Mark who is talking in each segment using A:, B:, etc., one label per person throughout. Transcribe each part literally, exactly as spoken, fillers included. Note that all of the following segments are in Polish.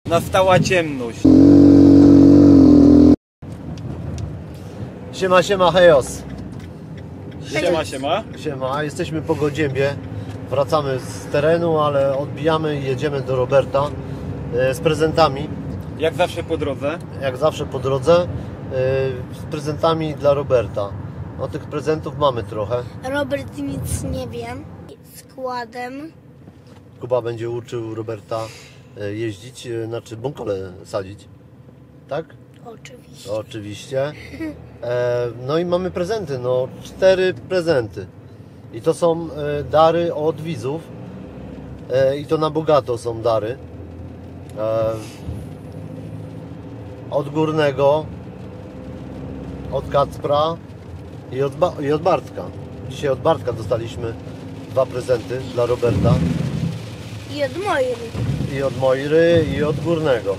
A: Nastała ciemność.
B: Siema, siema, hejos.
A: Siema, siema.
B: Siema, jesteśmy po Godziębie. Wracamy z terenu, ale odbijamy i jedziemy do Roberta e, z prezentami.
A: Jak zawsze po drodze.
B: Jak zawsze po drodze. E, z prezentami dla Roberta. No tych prezentów mamy trochę.
C: Robert nic nie wie. Składem.
B: Kuba będzie uczył Roberta e, jeździć, e, znaczy bąkole sadzić. Tak?
C: Oczywiście.
B: Oczywiście. E, no i mamy prezenty, no cztery prezenty. I to są e, dary od widzów. E, I to na bogato są dary. E, od Górnego, od Kacpra i od, ba i od Bartka. Dzisiaj od Bartka dostaliśmy dwa prezenty dla Roberta.
C: I od Moiry.
B: I od Moiry, i od Górnego.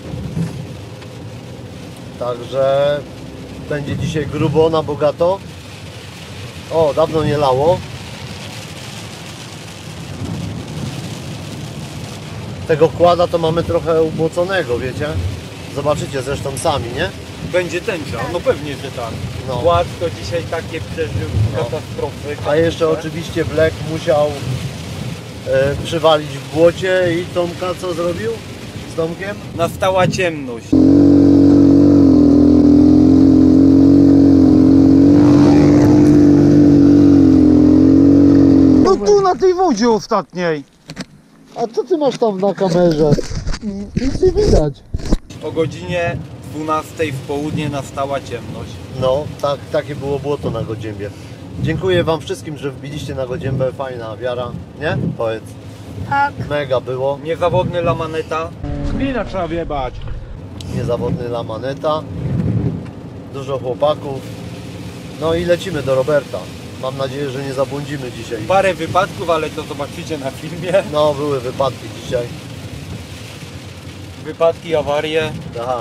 B: Także będzie dzisiaj grubo, na bogato. O, dawno nie lało. Tego kłada to mamy trochę ubłoconego, wiecie? Zobaczycie zresztą sami, nie?
A: Będzie tęcza, no pewnie, że tak.
B: No.
A: Kład to dzisiaj takie przeżył
B: No.
A: katastrofy.
B: A jeszcze oczywiście Black musiał e, przywalić w błocie i Tomka co zrobił z Tomkiem?
A: Nastała ciemność.
D: No tu na tej wodzie ostatniej.
B: A co ty masz tam na kamerze? Nic nie widać.
A: O godzinie dwunastej w południe nastała ciemność.
B: No, tak, takie było błoto na Godziębie. Dziękuję wam wszystkim, że wbiliście na Godziębę. Fajna wiara, nie? Powiedz.
C: Tak.
B: Mega było.
A: Niezawodny Lamaneta.
D: Glina trzeba wiebać.
B: Niezawodny Lamaneta. Dużo chłopaków. No i lecimy do Roberta. Mam nadzieję, że nie zabłądzimy dzisiaj.
A: Parę wypadków, ale to zobaczycie na filmie.
B: No, były wypadki dzisiaj.
A: Wypadki, awarie.
B: Aha.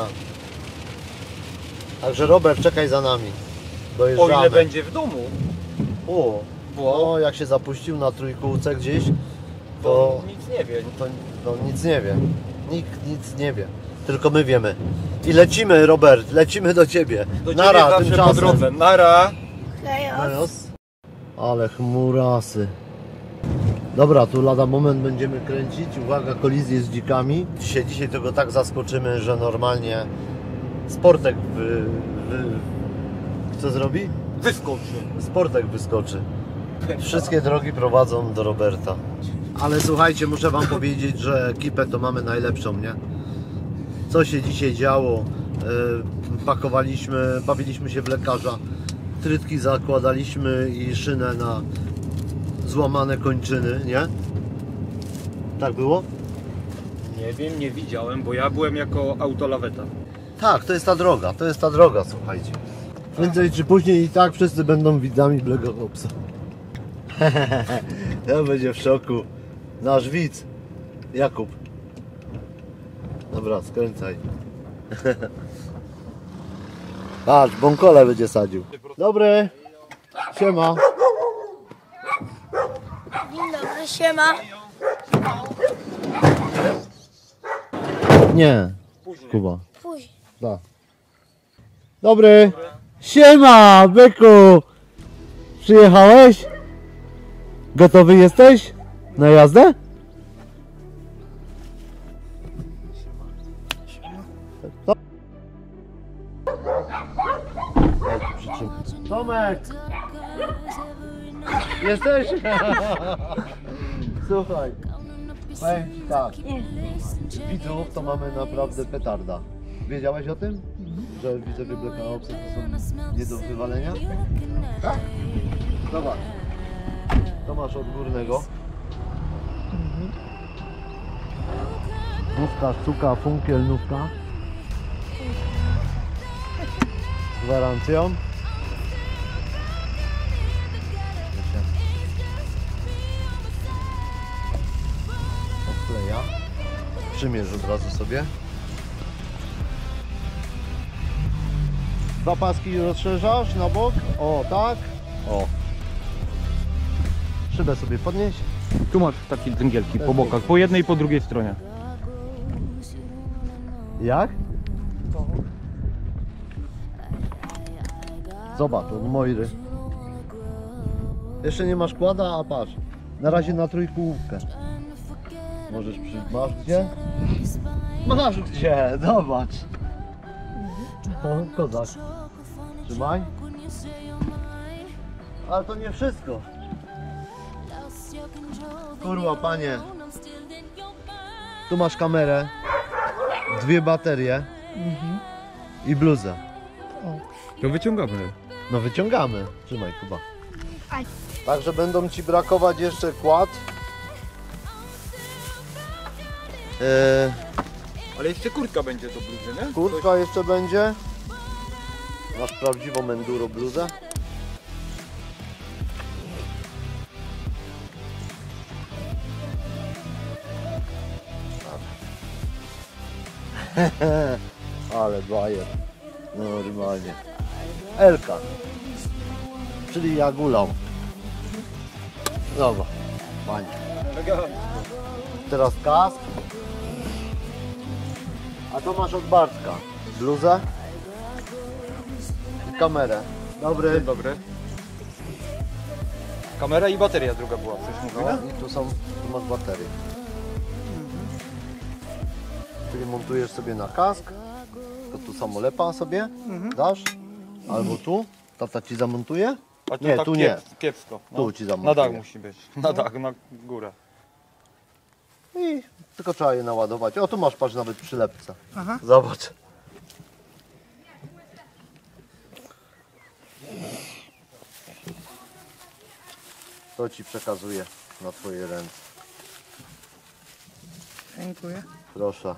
B: Także Robert, czekaj za nami.
A: O
B: Dojeżdżamy.
A: ile będzie w domu.
B: O, no, jak się zapuścił na trójkółce gdzieś,
A: To
B: to,
A: nic nie wie.
B: to, to nic nie wie. Nikt nic nie wie. Tylko my wiemy. I lecimy, Robert, lecimy do ciebie.
A: Do ciebie
B: Nara,
A: zawsze po
B: tymczasem.
A: drodze. Nara.
C: Hejos.
B: Hejos. Ale chmurasy. Dobra, tu lada moment będziemy kręcić. Uwaga, kolizje z dzikami. Dzisiaj, dzisiaj tego tak zaskoczymy, że normalnie Sportek wy, wy, co zrobi?
A: Wyskoczy.
B: Sportek wyskoczy. Wszystkie drogi prowadzą do Roberta. Ale słuchajcie, muszę wam powiedzieć, że ekipę to mamy najlepszą, nie? Co się dzisiaj działo? Yy, pakowaliśmy, bawiliśmy się w lekarza. Trytki zakładaliśmy i szynę na złamane kończyny, nie? Tak było?
A: Nie wiem, nie widziałem, bo ja byłem jako autolaweta.
B: Tak, to jest ta droga, to jest ta droga, słuchajcie. Prędzej czy później i tak wszyscy będą widzami Black Opsa. Ja będzie w szoku. Nasz widz, Jakub. Dobra, skręcaj. Patrz, bąkole będzie sadził. Dobry. Siema.
C: Dzień dobry, siema.
B: Nie, Kuba.
C: Później.
B: Da. Dobry. Siema, byku. Przyjechałeś? Gotowy jesteś na jazdę? Tomek! Jesteś? Słuchaj, powiem ci tak, widzów to mamy naprawdę petarda. Wiedziałeś o tym? Że widzowie Black Opsa to są nie do wywalenia? Tak? Zobacz. To masz od Górnego. Nówka, sztuka, funkiel, nówka. Z gwarancją. Odkleja. Przymierz od razu sobie. Dwa paski rozszerzasz na bok. O, tak. O. Szybę sobie podnieś.
D: Tu masz takie dęgielki po bokach, po jednej i po drugiej stronie.
B: Jak? Zobacz, od Moiry. Jeszcze nie masz kłada, a patrz. Na razie na trójkółówkę. Możesz przy... Masz gdzie? Masz gdzie, zobacz. O, kozak. Trzymaj. Ale to nie wszystko. Kurwa, panie. Tu masz kamerę, dwie baterie i bluzę.
A: To wyciągamy.
B: No wyciągamy. Trzymaj, Kuba. Także będą ci brakować jeszcze kład. Eee,
A: Ale jeszcze kurtka będzie do bluzy, nie?
B: kurtka jeszcze będzie. Masz prawdziwą enduro bluzę. Ale bajer. Normalnie. Elka. Czyli jagulą. Dobra. Fajnie. Teraz kask. A to masz od Bartka. Bluzę. I kamerę. Dobry.
A: Dzień dobry. Kamera i bateria druga była, coś mówiła?
B: No, i tu są, tu masz baterię. Czyli montujesz sobie na kask, to tu samolepa sobie dasz, albo tu, tata ci zamontuje.
A: A tu
B: Nie,
A: tak
B: tu nie.
A: kiep- kiepsko. No.
B: Tu ci
A: Na
B: zamontuję.
A: dach musi być. Na dach, na górę.
B: I tylko trzeba je naładować. O, tu masz, patrz, nawet przylepce. Zobacz. To ci przekazuję na twoje ręce.
E: Dziękuję.
B: Proszę.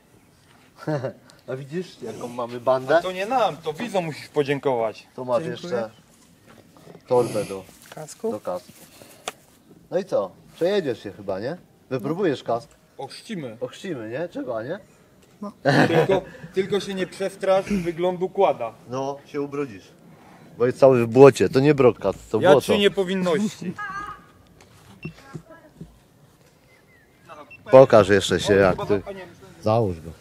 B: A widzisz, jaką mamy bandę?
A: To nie nam, to widzom musisz podziękować.
B: Tu masz
E: Dziękuję.
B: jeszcze torbę do,
E: Kasku?
B: do kasku. No i co? Przejedziesz się chyba, nie? Wypróbujesz kask.
A: Ochrzcimy.
B: Ochrzcimy, nie? Trzeba, nie?
A: Tylko, tylko się nie przestrasz wyglądu kłada.
B: No, się ubrudzisz. Bo jest cały w błocie. To nie brokat, to
A: Ja
B: błoto.
A: trzy niepowinności.
B: Pokaż jeszcze się jak ty. Załóż go.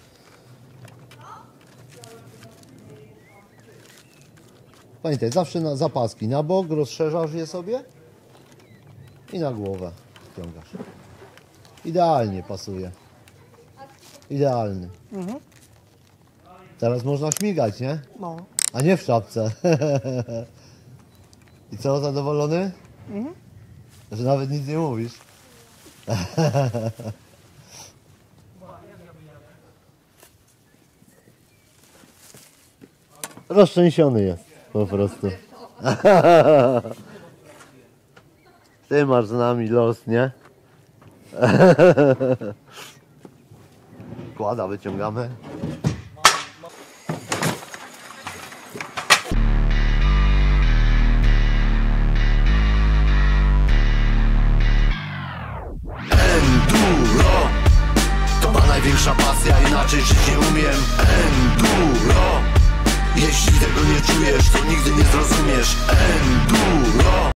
B: Pamiętaj, zawsze na zapaski na bok, rozszerzasz je sobie i na głowę ściągasz. Idealnie pasuje. Idealny. Teraz można śmigać, nie?
E: No.
B: A nie w czapce. I co, zadowolony? Że nawet nic nie mówisz. Roztrzęsiony jest po prostu. Ty masz z nami los, nie? Kłada wyciągamy.
F: Enduro to ma największa pasja, inaczej żyć nie umiem. Enduro, jeśli tego nie czujesz, to nigdy nie zrozumiesz. Enduro.